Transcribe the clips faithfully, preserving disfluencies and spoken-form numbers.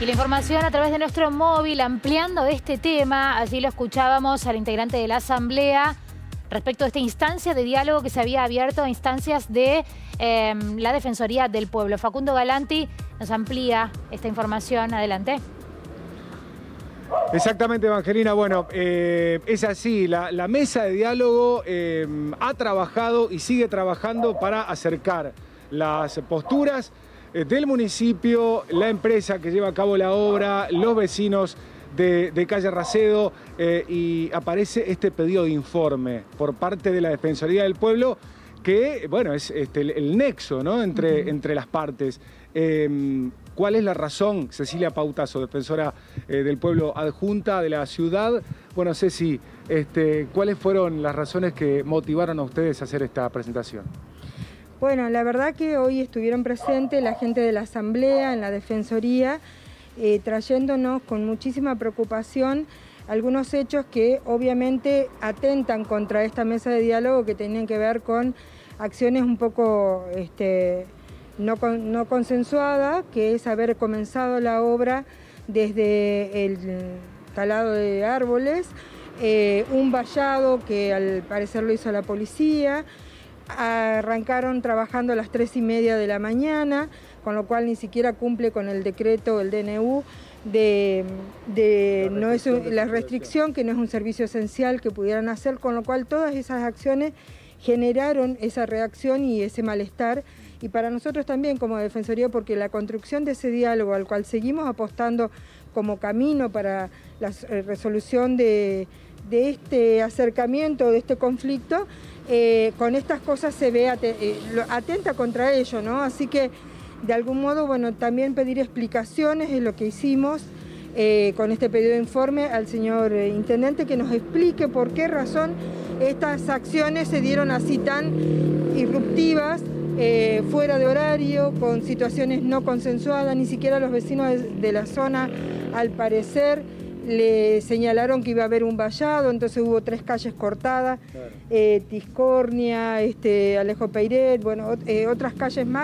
Y la información a través de nuestro móvil, ampliando este tema, allí lo escuchábamos al integrante de la Asamblea respecto a esta instancia de diálogo que se había abierto a instancias de eh, la Defensoría del Pueblo. Facundo Galanti nos amplía esta información. Adelante. Exactamente, Evangelina. Bueno, eh, es así, la, la mesa de diálogo eh, ha trabajado y sigue trabajando para acercar las posturas eh, del municipio, la empresa que lleva a cabo la obra, los vecinos de, de Calle Racedo, eh, y aparece este pedido de informe por parte de la Defensoría del Pueblo que, bueno, es este, el, el nexo, ¿no?, entre, uh-huh. entre las partes. Eh, ¿Cuál es la razón? Cecilia Pautazo, defensora eh, del pueblo adjunta de la ciudad. Bueno, Ceci, este, ¿cuáles fueron las razones que motivaron a ustedes a hacer esta presentación? Bueno, la verdad que hoy estuvieron presentes la gente de la Asamblea, en la Defensoría, eh, trayéndonos con muchísima preocupación algunos hechos que obviamente atentan contra esta mesa de diálogo, que tienen que ver con acciones un poco este, no, con, no consensuadas, que es haber comenzado la obra desde el talado de árboles, eh, un vallado que al parecer lo hizo la policía. Arrancaron trabajando a las tres y media de la mañana, con lo cual ni siquiera cumple con el decreto, el D N U, de, de la, no es un, la restricción, que no es un servicio esencial que pudieran hacer, con lo cual todas esas acciones generaron esa reacción y ese malestar. Y para nosotros también como Defensoría, porque la construcción de ese diálogo al cual seguimos apostando como camino para la resolución de, de este acercamiento, de este conflicto, Eh, con estas cosas se ve at eh, atenta contra ello, ¿no? Así que, de algún modo, bueno, también pedir explicaciones es lo que hicimos eh, con este pedido de informe al señor eh, Intendente, que nos explique por qué razón estas acciones se dieron así tan irruptivas, eh, fuera de horario, con situaciones no consensuadas. Ni siquiera los vecinos de, de la zona, al parecer, le señalaron que iba a haber un vallado, entonces hubo tres calles cortadas, claro. eh, Tiscornia, este, Alejo Peiret, bueno, eh, otras calles más,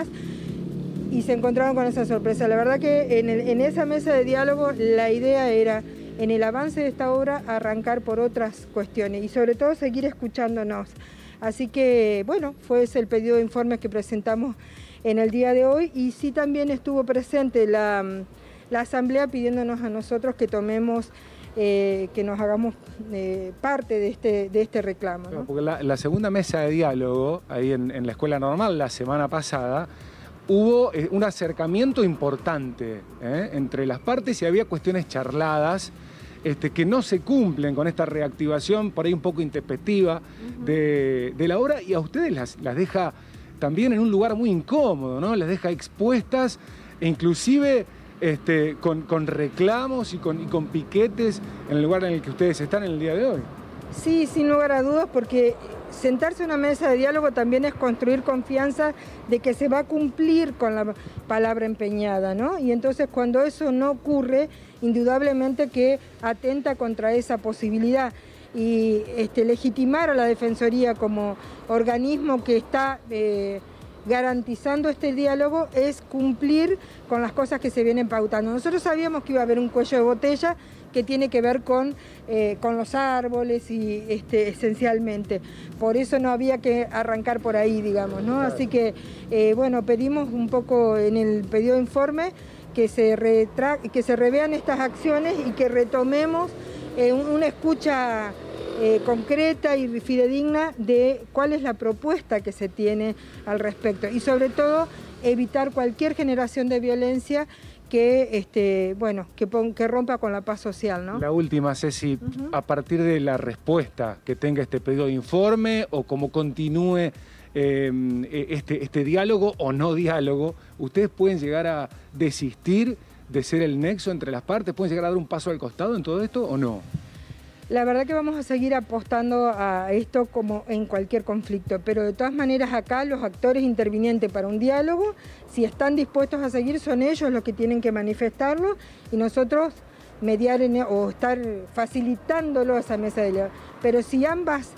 y se encontraron con esa sorpresa. La verdad que en, el, en esa mesa de diálogo la idea era, en el avance de esta obra, arrancar por otras cuestiones y sobre todo seguir escuchándonos. Así que, bueno, fue ese el pedido de informes que presentamos en el día de hoy, y sí también estuvo presente la... la Asamblea pidiéndonos a nosotros que tomemos, eh, que nos hagamos eh, parte de este, de este reclamo, ¿no? Porque la, la segunda mesa de diálogo, ahí en, en la Escuela Normal, la semana pasada, hubo eh, un acercamiento importante ¿eh? entre las partes, y había cuestiones charladas este, que no se cumplen con esta reactivación, por ahí un poco intempestiva, uh-huh. de, de la obra, y a ustedes las, las deja también en un lugar muy incómodo, ¿no? Las deja expuestas, e inclusive... Este, con, con reclamos y con, y con piquetes en el lugar en el que ustedes están en el día de hoy. Sí, sin lugar a dudas, porque sentarse a una mesa de diálogo también es construir confianza de que se va a cumplir con la palabra empeñada, ¿no? Y entonces cuando eso no ocurre, indudablemente que atenta contra esa posibilidad. Y este, legitimar a la Defensoría como organismo que está... Eh, garantizando este diálogo es cumplir con las cosas que se vienen pautando. Nosotros sabíamos que iba a haber un cuello de botella que tiene que ver con, eh, con los árboles y este, esencialmente. Por eso no había que arrancar por ahí, digamos, ¿no? Así que, eh, bueno, pedimos un poco en el pedido de informe que se, retra que se revean estas acciones y que retomemos eh, una escucha Eh, concreta y fidedigna de cuál es la propuesta que se tiene al respecto, y sobre todo evitar cualquier generación de violencia que, este, bueno, que, que rompa con la paz social, ¿no? La última, Ceci, uh-huh. a partir de la respuesta que tenga este pedido de informe o cómo continúe eh, este, este diálogo o no diálogo, ¿ustedes pueden llegar a desistir de ser el nexo entre las partes? ¿Pueden llegar a dar un paso al costado en todo esto o no? La verdad que vamos a seguir apostando a esto como en cualquier conflicto, pero de todas maneras acá los actores intervinientes para un diálogo, si están dispuestos a seguir, son ellos los que tienen que manifestarlo, y nosotros mediar en, o estar facilitándolo a esa mesa de diálogo. Pero si ambas,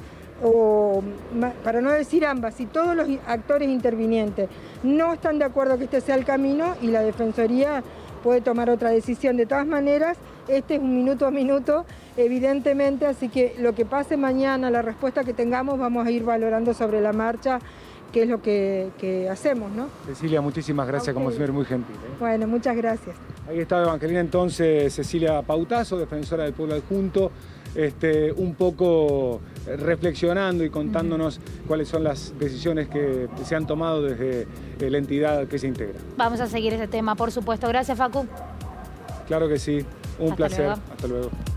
o para no decir ambas, si todos los actores intervinientes no están de acuerdo que este sea el camino, y la Defensoría puede tomar otra decisión. De todas maneras, este es un minuto a minuto, evidentemente, así que lo que pase mañana, la respuesta que tengamos, vamos a ir valorando sobre la marcha qué es lo que, que hacemos, ¿no? Cecilia, muchísimas gracias, como siempre, muy gentil, ¿eh? Bueno, muchas gracias. Ahí estaba Evangelina entonces Cecilia Pautazo, defensora del pueblo adjunto, este, un poco reflexionando y contándonos uh-huh. cuáles son las decisiones que se han tomado desde la entidad que se integra. Vamos a seguir ese tema, por supuesto. Gracias, Facu. Claro que sí, un Hasta placer. Luego. Hasta luego.